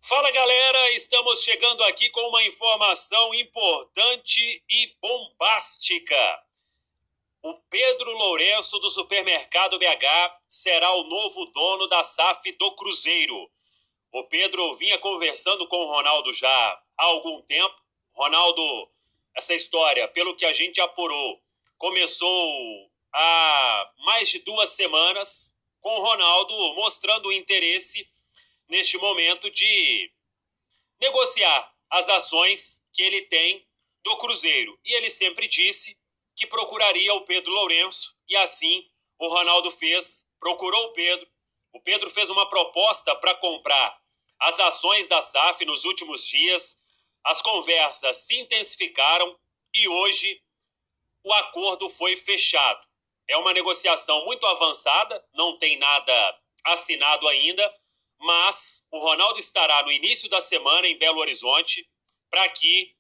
Fala galera, estamos chegando aqui com uma informação importante e bombástica. O Pedro Lourenço do Supermercado BH será o novo dono da SAF do Cruzeiro. O Pedro vinha conversando com o Ronaldo já há algum tempo. Ronaldo, essa história, pelo que a gente apurou, começou há mais de 2 semanas, com o Ronaldo mostrando o interesse neste momento de negociar as ações que ele tem do Cruzeiro. E ele sempre disse que procuraria o Pedro Lourenço, e assim o Ronaldo fez, procurou o Pedro. O Pedro fez uma proposta para comprar as ações da SAF nos últimos dias. As conversas se intensificaram e hoje o acordo foi fechado. É uma negociação muito avançada, não tem nada assinado ainda, mas o Ronaldo estará no início da semana em Belo Horizonte para que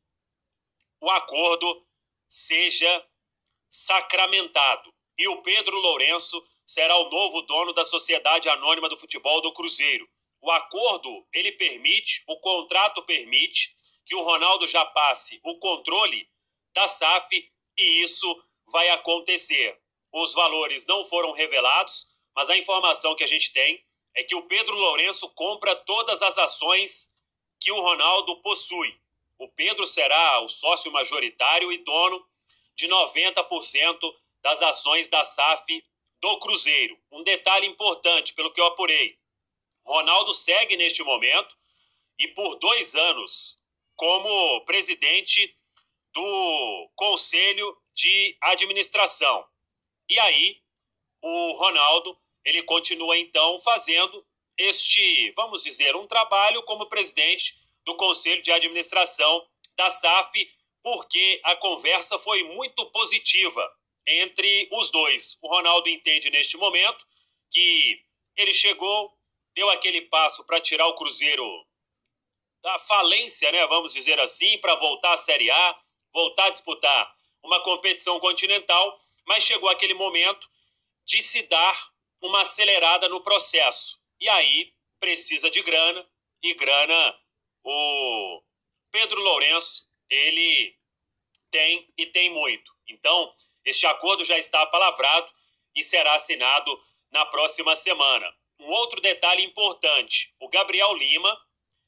o acordo seja sacramentado. E o Pedro Lourenço será o novo dono da Sociedade Anônima do Futebol do Cruzeiro. O acordo, ele permite, o contrato permite que o Ronaldo já passe o controle da SAF e isso vai acontecer. Os valores não foram revelados, mas a informação que a gente tem é que o Pedro Lourenço compra todas as ações que o Ronaldo possui. O Pedro será o sócio majoritário e dono de 90% das ações da SAF do Cruzeiro. Um detalhe importante, pelo que eu apurei, Ronaldo segue neste momento e por 2 anos como presidente do Conselho de Administração. E aí, o Ronaldo, ele continua então fazendo este, vamos dizer, um trabalho como presidente do Conselho de Administração da SAF, porque a conversa foi muito positiva entre os dois. O Ronaldo entende neste momento que ele chegou, deu aquele passo para tirar o Cruzeiro da falência, né, vamos dizer assim, para voltar à Série A, voltar a disputar uma competição continental, mas chegou aquele momento de se dar uma acelerada no processo. E aí precisa de grana, e grana o Pedro Lourenço, ele tem e tem muito. Então, este acordo já está apalavrado e será assinado na próxima semana. Um outro detalhe importante, o Gabriel Lima,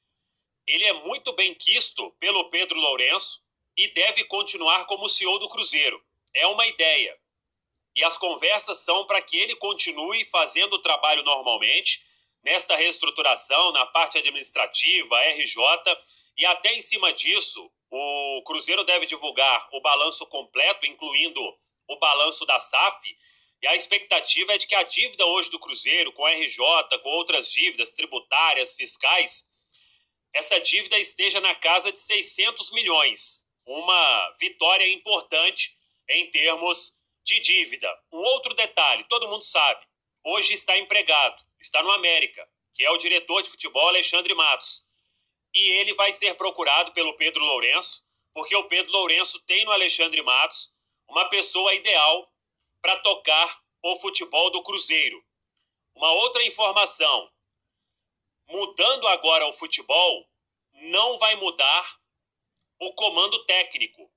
ele é muito bem quisto pelo Pedro Lourenço e deve continuar como CEO do Cruzeiro. É uma ideia. E as conversas são para que ele continue fazendo o trabalho normalmente, nesta reestruturação, na parte administrativa, RJ, e até em cima disso, o Cruzeiro deve divulgar o balanço completo, incluindo o balanço da SAF, e a expectativa é de que a dívida hoje do Cruzeiro, com a RJ, com outras dívidas tributárias, fiscais, essa dívida esteja na casa de 600 milhões. Uma vitória importante em termos de dívida. Um outro detalhe, todo mundo sabe, hoje está empregado, está no América, que é o diretor de futebol Alexandre Matos. E ele vai ser procurado pelo Pedro Lourenço, porque o Pedro Lourenço tem no Alexandre Matos uma pessoa ideal para tocar o futebol do Cruzeiro. Uma outra informação, mudando agora o futebol, não vai mudar o comando técnico.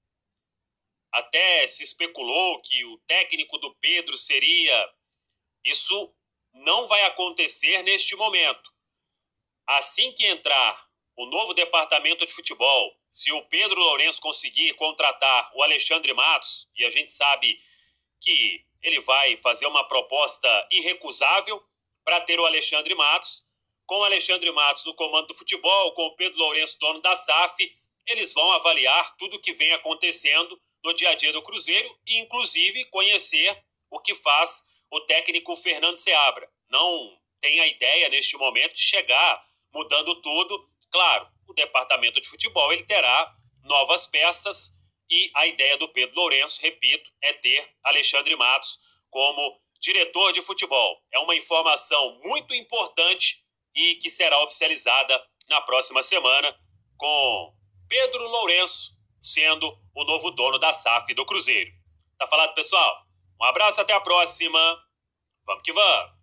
Até se especulou que o técnico do Pedro seria... Isso não vai acontecer neste momento. Assim que entrar o novo departamento de futebol, se o Pedro Lourenço conseguir contratar o Alexandre Matos, e a gente sabe que ele vai fazer uma proposta irrecusável para ter o Alexandre Matos, com o Alexandre Matos no comando do futebol, com o Pedro Lourenço dono da SAF, eles vão avaliar tudo o que vem acontecendo no dia a dia do Cruzeiro e, inclusive, conhecer o que faz o técnico Fernando Seabra. Não tem a ideia, neste momento, de chegar mudando tudo. Claro, o departamento de futebol ele terá novas peças e a ideia do Pedro Lourenço, repito, é ter Alexandre Matos como diretor de futebol. É uma informação muito importante e que será oficializada na próxima semana com Pedro Lourenço sendo o novo dono da SAF do Cruzeiro. Tá falado, pessoal? Um abraço, até a próxima. Vamos que vamos!